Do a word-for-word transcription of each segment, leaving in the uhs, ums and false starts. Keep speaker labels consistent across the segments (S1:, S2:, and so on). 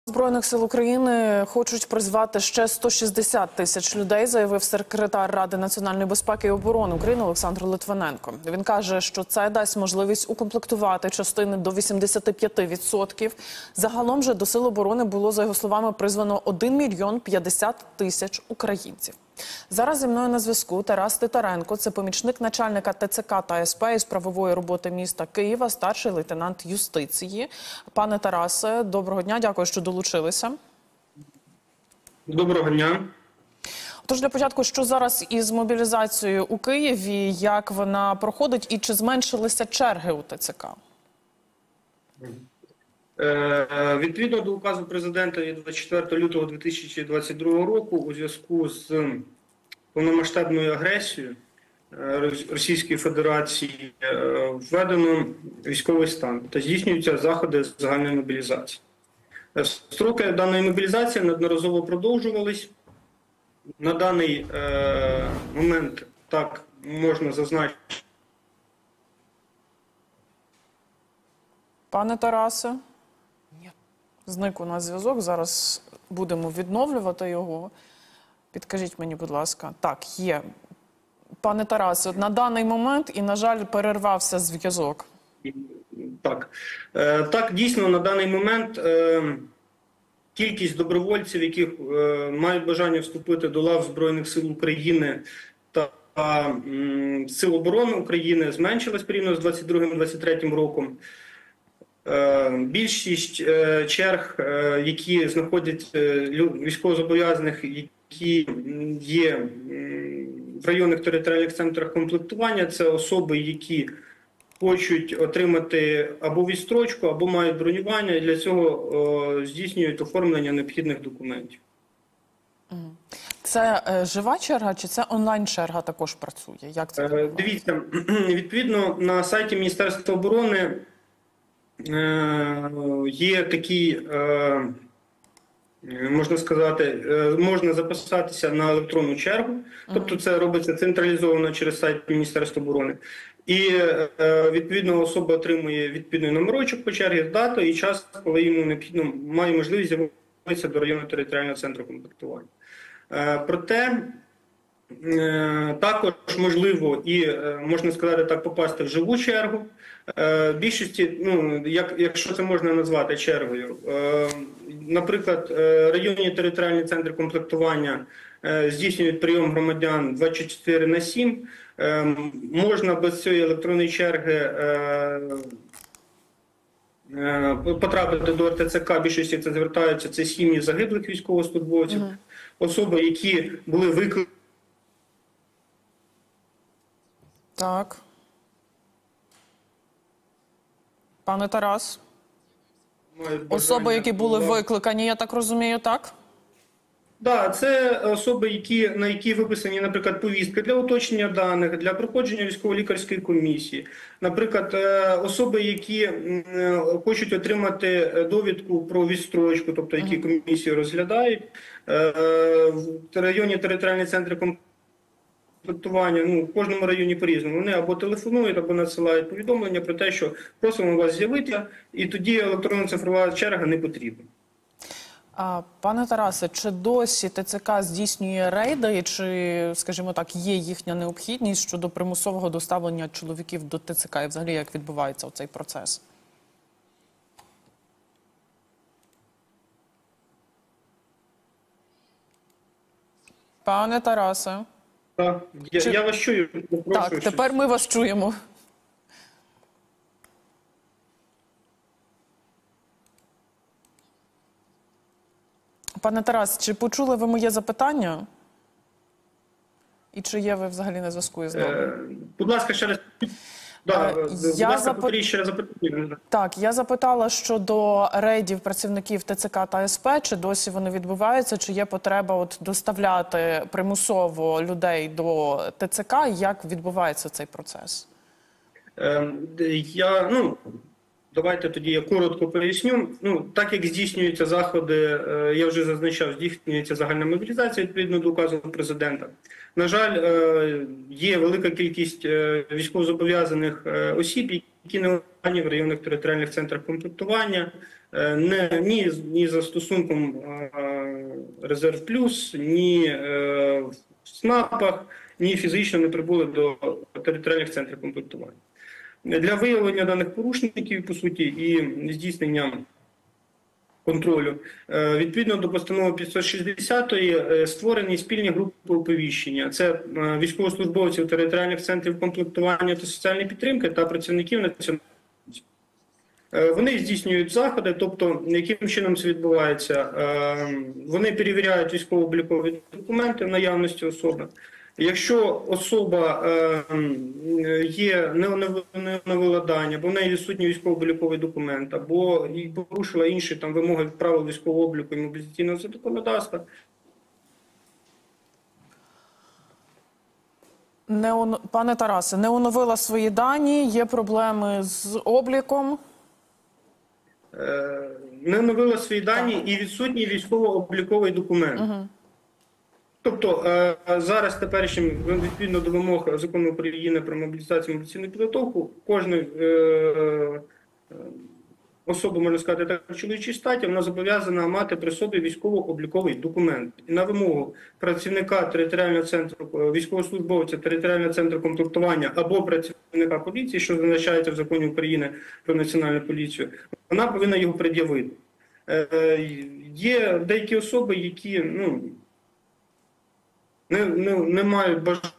S1: Збройних сил України хочуть призвати ще сто шістдесят тисяч людей, заявив секретар Ради національної безпеки і оборони України Олександр Литвиненко. Він каже, що це дасть можливість укомплектувати частини до вісімдесяти п'яти відсотків. Загалом же до сил оборони було, за його словами, призвано один мільйон п'ятдесят тисяч українців. Зараз зі мною на зв'язку Тарас Титаренко, це помічник начальника ТЦК та СП із правової роботи міста Києва, старший лейтенант юстиції. Пане Тарасе, доброго дня, дякую, що долучилися.
S2: Доброго дня.
S1: Тож для початку, що зараз із мобілізацією у Києві, як вона проходить і чи зменшилися черги у ТЦК?
S2: Відповідно до указу президента від двадцять четвертого лютого дві тисячі двадцять другого року у зв'язку з повномасштабною агресією Російської Федерації введено військовий стан та здійснюються заходи з загальної мобілізації. Строки даної мобілізації неодноразово продовжувались. На даний е, момент так можна зазначити.
S1: Пане Тарасе, зник у нас зв'язок, зараз будемо відновлювати його. Підкажіть мені, будь ласка. Так, є. Пане Тарасе, на даний момент і, на жаль, перервався зв'язок.
S2: Так. Е, так, дійсно, на даний момент е, кількість добровольців, які е, мають бажання вступити до лав Збройних сил України та е, Сил оборони України зменшилась порівняно з двадцять другим - двадцять третім роком. Більшість черг, які знаходять військовозобов'язаних, які є в районних територіальних центрах комплектування, це особи, які хочуть отримати або відстрочку, або мають бронювання, і для цього здійснюють оформлення необхідних документів.
S1: Це е, жива черга чи це онлайн-черга також працює? Як це відбувається?
S2: Дивіться, відповідно на сайті Міністерства оборони є такий, можна сказати, можна записатися на електронну чергу, тобто це робиться централізовано через сайт Міністерства оборони. І відповідно особа отримує відповідний номерочок по черзі, дату і час, коли йому необхідно, має можливість з'явитися до районного територіального центру комплектування. Проте також можливо і, можна сказати так, попасти в живу чергу. Більшості, ну, як, якщо це можна назвати чергою, наприклад, районні територіальні центри комплектування здійснюють прийом громадян двадцять чотири на сім. Можна без цієї електронної черги потрапити до ТЦК, більшості це звертаються, це сім'ї загиблих військовослужбовців, угу. Особи, які були викликані.
S1: Так. Пане Тарас, особи, які були викликані, я так розумію, так? Так,
S2: да, це особи, які, на які виписані, наприклад, повістки для уточнення даних, для проходження військово-лікарської комісії. Наприклад, особи, які хочуть отримати довідку про відстрочку, тобто які комісії розглядають, в районі територіальні центри комплектування, ну, в кожному районі по-різному. Вони або телефонують, або надсилають повідомлення про те, що просимо вас з'явитися, і тоді електронна цифрова черга не потрібна.
S1: А, пане Тарасе, чи досі ТЦК здійснює рейди, чи, скажімо так, є їхня необхідність щодо примусового доставлення чоловіків до ТЦК? І взагалі, як відбувається цей процес? Пане Тарасе?
S2: Так, я, Чи... я вас чую.
S1: Так, щось. Тепер ми вас чуємо. Пане Тарас, чи почули ви моє запитання? І чи є ви взагалі на зв'язку із нами?
S2: Е, будь ласка, ще раз. Да,
S1: я
S2: будь ласка,
S1: запит...
S2: ще раз запитання.
S1: Так, я запитала щодо рейдів працівників ТЦК та СП, чи досі вони відбуваються, чи є потреба от доставляти примусово людей до ТЦК, як відбувається цей процес?
S2: Е, я, ну... Давайте тоді я коротко поясню. Ну, так як здійснюються заходи, я вже зазначав, здійснюється загальна мобілізація відповідно до указу президента. На жаль, є велика кількість військовозобов'язаних осіб, які не в районних територіальних центрах комплектування. е, не, ні, ні за стосунком е, Резерв Плюс, ні е, в СНАПах, ні фізично не прибули до територіальних центрів комплектування. Для виявлення даних порушників, по суті, і здійснення контролю, е, відповідно до постанови п'ятсот шістдесят е, створені спільні групи оповіщення. Це е, військовослужбовців територіальних центрів комплектування та соціальної підтримки та працівників національної поліції. Е, Вони здійснюють заходи, тобто яким чином це відбувається. Е, Вони перевіряють військово-облікові документи в наявності особи. Якщо особа е, є не оновила дані, або в неї відсутній військово-обліковий документ, або і порушила інші там вимоги правил військового обліку і мобілізаційного законодавства.
S1: Не он... Пане Тарасе, не оновила свої дані, є проблеми з обліком.
S2: Е, не оновила свої дані і відсутній військово-обліковий документ. Угу. Тобто зараз теперішнім, відповідно до вимог Закону України про мобілізацію і мобілізаційну підготовку, кожна е, особа, можна сказати, так, в чоловічій статі, вона зобов'язана мати при собі військово-обліковий документ. І на вимогу працівника територіального центру, військовослужбовця територіального центру комплектування або працівника поліції, що зазначається в Законі України про національну поліцію, вона повинна його пред'явити. Е, є деякі особи, які, ну, Не, не, не мають бажання.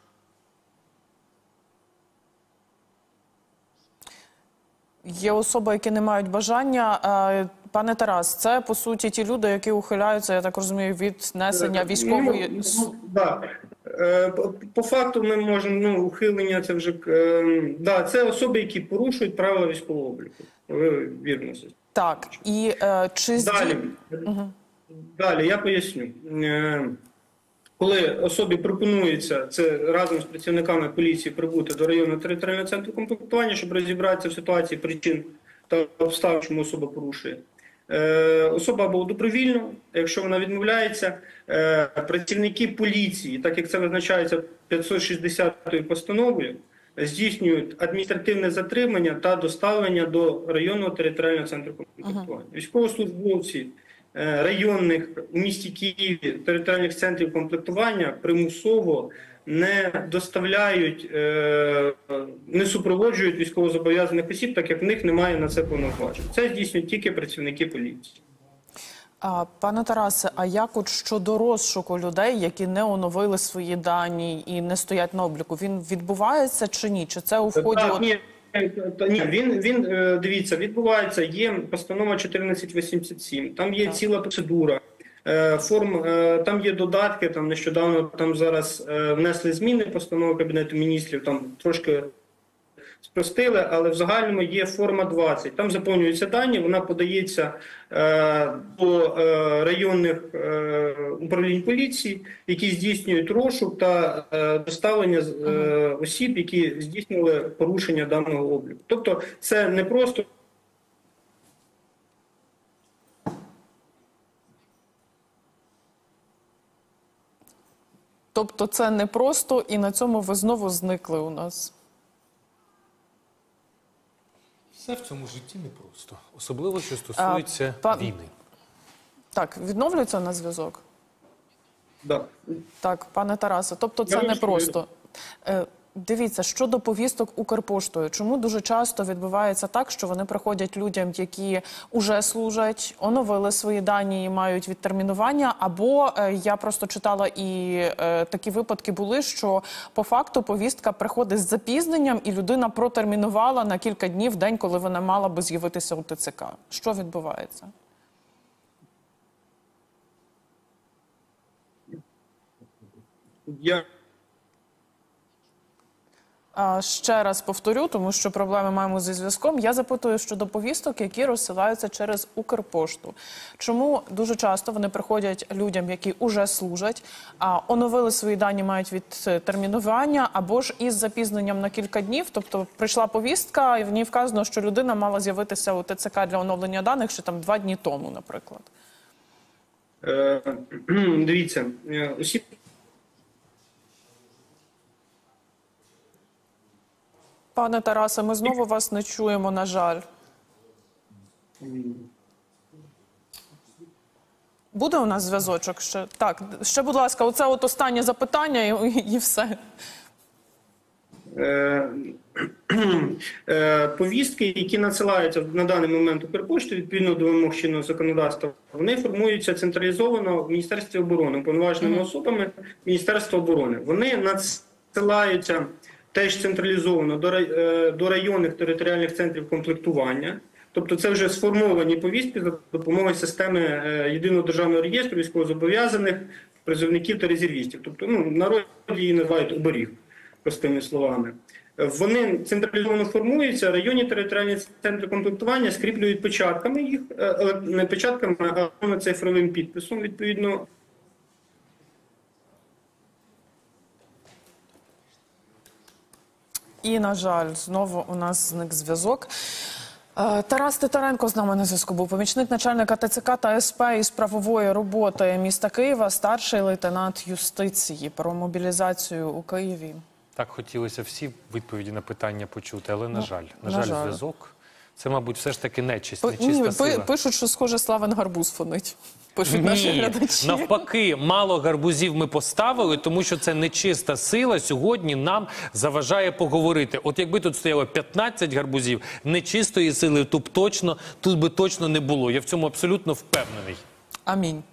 S1: Є особи, які не мають бажання. Пане Тарас, це, по суті, ті люди, які ухиляються, я так розумію, від несення військової...
S2: Ну, ну, да. По, по факту ми можемо, ну, ухилення, це вже... Да, це особи, які порушують правила військового обліку. Ви вірно.
S1: Так, і е, чи...
S2: Далі, угу. Далі, я поясню. Коли особі пропонується це разом з працівниками поліції прибути до районного територіального центру комплектування, щоб розібратися в ситуації причин та обставин, чому особа порушує. Е, особа або добровільно, якщо вона відмовляється, е, працівники поліції, так як це визначається п'ятсот шістдесятою постановою, здійснюють адміністративне затримання та доставлення до районного територіального центру комплектування. Uh-huh. Військовослужбовці районних у місті Києві територіальних центрів комплектування примусово не доставляють, не супроводжують військовозобов'язаних осіб, так як в них немає на це повноважень. Це здійснюють тільки працівники поліції.
S1: А, пане Тарасе, а як от щодо розшуку людей, які не оновили свої дані і не стоять на обліку, він відбувається чи ні? Чи це у вході...
S2: Так, ні. Ні, він, він, дивіться, відбувається, є постанова чотирнадцять вісімдесят сім, там є ціла процедура, форм, там є додатки, там нещодавно там зараз внесли зміни постанови Кабінету міністрів, там трошки спростили, але в загальному є форма двадцять. Там заповнюються дані, вона подається е, до е, районних е, управлінь поліції, які здійснюють розшук та е, доставлення е, осіб, які здійснили порушення даного обліку. Тобто це не просто...
S1: Тобто це не просто, і на цьому ви знову зникли у нас.
S3: Все в цьому житті непросто. Особливо, що стосується а, війни.
S1: Так, відновлюється на зв'язок?
S2: Да.
S1: Так, пане Тарасе, тобто це не просто. Дивіться, щодо повісток Укрпоштою, чому дуже часто відбувається так, що вони приходять людям, які уже служать, оновили свої дані і мають відтермінування, або я просто читала і е, такі випадки були, що по факту повістка приходить з запізненням і людина протермінувала на кілька днів день, коли вона мала би з'явитися у ТЦК. Що відбувається?
S2: Я...
S1: Ще раз повторю, тому що проблеми маємо зі зв'язком. Я запитую щодо повісток, які розсилаються через Укрпошту. Чому дуже часто вони приходять людям, які уже служать, а оновили свої дані, мають відтермінування, або ж із запізненням на кілька днів, тобто прийшла повістка, і в ній вказано, що людина мала з'явитися у ТЦК для оновлення даних ще там два дні тому, наприклад.
S2: Е, дивіться, усі...
S1: Пане Тарасе, ми знову вас не чуємо, на жаль. Буде у нас зв'язочок ще? Так, ще, будь ласка, оце от останнє запитання і, і все.
S2: Е, е, Повістки, які надсилаються на даний момент Укрпоштою, відповідно до вимог чинного законодавства, вони формуються централізовано в Міністерстві оборони, уповноваженими mm-hmm. особами Міністерства оборони. Вони надсилаються теж централізовано до, е, до районних територіальних центрів комплектування. Тобто це вже сформовані повістки за допомогою системи е, Єдиного державного реєстру військовозобов'язаних, призовників та резервістів. Тобто, ну, в народі її називають оберіг, простими словами. Вони централізовано формуються, районні територіальні центри комплектування скріплюють печатками їх, не печатками, а цифровим підписом, відповідно.
S1: І, на жаль, знову у нас зник зв'язок. Тарас Титаренко з нами на зв'язку був, помічник начальника ТЦК та СП із правової роботи міста Києва, старший лейтенант юстиції, про мобілізацію у Києві.
S3: Так хотілося всі відповіді на питання почути, але, на
S1: ну,
S3: жаль, на,
S1: на
S3: жаль,
S1: жаль,
S3: зв'язок – це, мабуть, все ж таки нечисть,
S1: П
S3: нечиста
S1: ні,
S3: сила.
S1: Пишуть, що, схоже, Славен гарбуз фонить. Пишуть наші
S3: Ні,
S1: глядачі.
S3: навпаки, мало гарбузів ми поставили, тому що це нечиста сила сьогодні нам заважає поговорити. От якби тут стояло п'ятнадцять гарбузів, нечистої сили тут точно, тут би точно не було. Я в цьому абсолютно впевнений.
S1: Амінь.